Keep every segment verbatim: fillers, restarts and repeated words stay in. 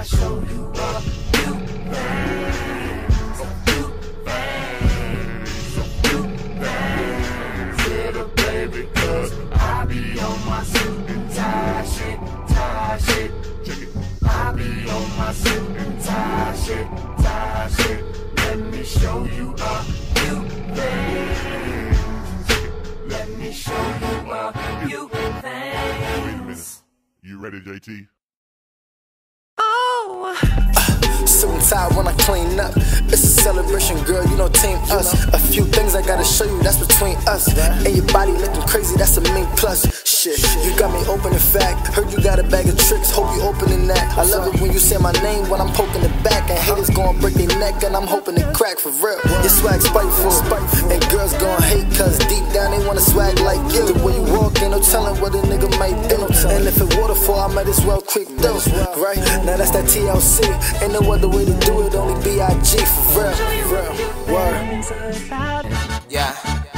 show you a few things, a few things, a few things. Little baby, cause I be on my suit and tie shit, tie shit. Check it. I be on my suit and tie shit, tie shit. Let me show you a few things. Let me show you a few things. Wait a minute. You ready, J T? Oh. Uh, suit and tie when I clean up. It's a celebration, girl, you know team us. A few things I gotta show you, that's between us. And your body looking crazy, that's a mean plus. Shit, you got me open in fact. Heard you got a bag of tricks, hope you opening that. I love it when you say my name when I'm poking the back. And haters gon' break their neck and I'm hoping to crack for real. Your swag spiteful, and girls gon' hate cause deep down they wanna swag like you. The way you walk, ain't no telling what a nigga might do. And if it waterfall, I might as well creep through. Right, now that's that T L C. Ain't no other way to do it, only B I G for real, real. Word. Yeah.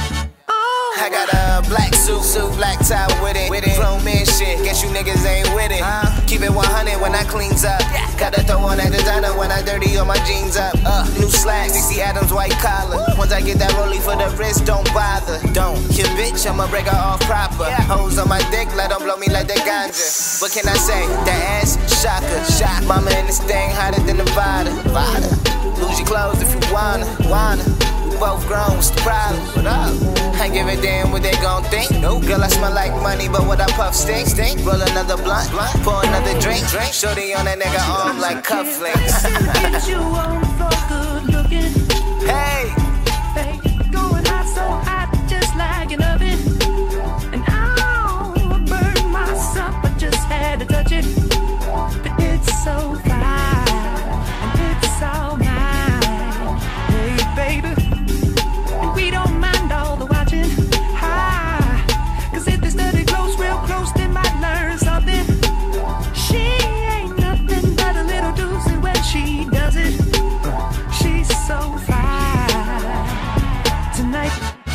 I got a black suit, suit, black tie with it, with it. Grown man shit, guess you niggas ain't with it. Uh, keep it one hundred when I cleans up. Gotta throw on that designer when I dirty on my jeans up. Uh, new slacks, D C Adams white collar. Once I get that rollie for the wrist, don't bother. Don't, your bitch, I'ma break her off proper. Hoes on my dick, let them blow me like the ganja. What can I say? That ass, shocker, shock. Mama in this thing hotter than Nevada. Vada. Lose your clothes if you wanna, wanna. Both grown, what's the problem? What up? I give a damn what they gon' think. Nope. Girl, I smell like money, but what I puff stink, stink. Roll another blunt, blunt. Pour another drink, drink. Shorty on that nigga arm like cufflinks. Get you on the floor, good looking. Hey, Hey, going hot, so hot, just like an oven. And I'll burn myself, I just had to touch it. But it's so fine, and it's all mine. Hey, baby. We don't mind all the watching, ah, cause if they study close, real close, they might learn something. She ain't nothing but a little doozy when she does it. She's so fine tonight.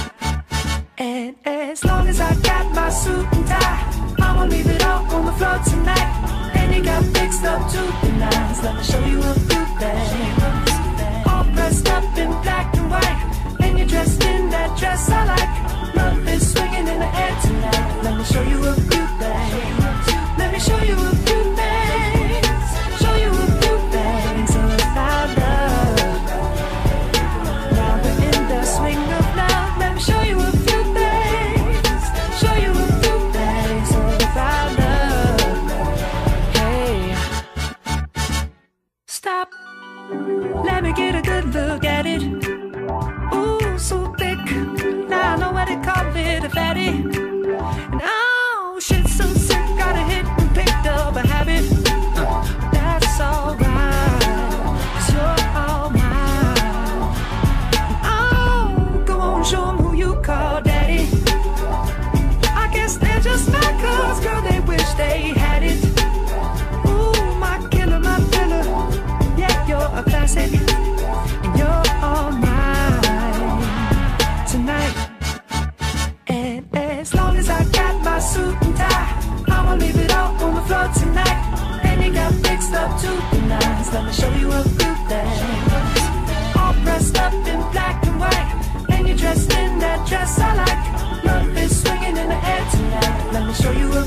And as long as I got my suit and tie, I'ma leave it all on the floor tonight. And you got fixed up to the nines. Let me show you a few things. All dressed up in black and white. You're dressed in that dress I like. Love is swinging in the air tonight. Let me show you a few things. Let me show you a few things. Show you a few things about love. Now we're in the swing of love. Let me show you a few things. Show you a few things about love. Hey, stop. Let me get a good look at it. So thick, now I know what they call it, a fatty. And oh, shit so sick, got a hit and picked up a habit. uh, That's alright, cause you're all mine. And oh, go on, show them who you call daddy. I guess they're just mad cause, girl, they wish they had it. Ooh, my killer, my killer. Yeah, you're a classic, and you're all mine tonight. And as long as I got my suit and tie, I'ma leave it all on the floor tonight. And you got fixed up to the nines. Let me show you a few things. All dressed up in black and white. And you're dressed in that dress I like. Love is swinging in the air tonight. Let me show you a